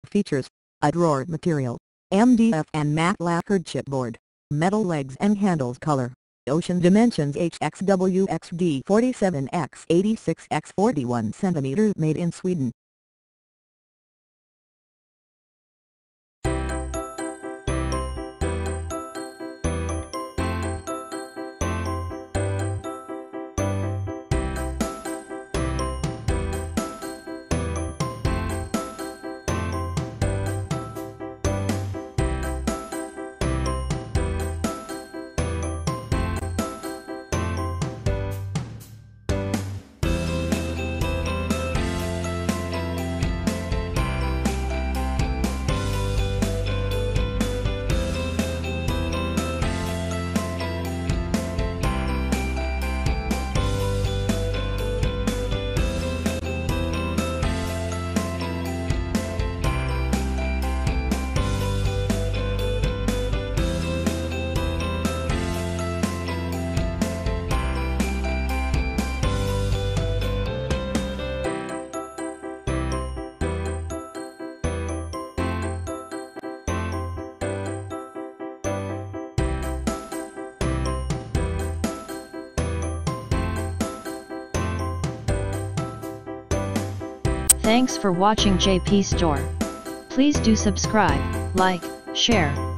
features a drawer material, MDF and matte lacquered chipboard, metal legs and handles color, ocean dimensions HXWXD 47x86x 41 cm made in Sweden. Thanks for watching JP Store. Please do subscribe, like, share,